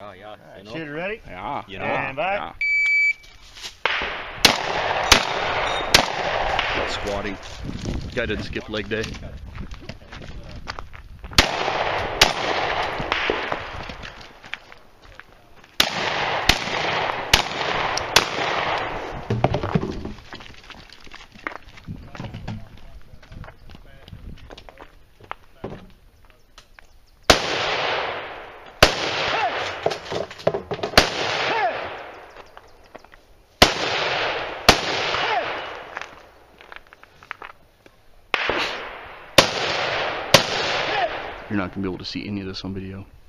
Oh yeah, Right, you know. shooter ready? Ja. You know. And back. Yeah. Squatting. Guy didn't skip leg day. You're not going to be able to see any of this on video.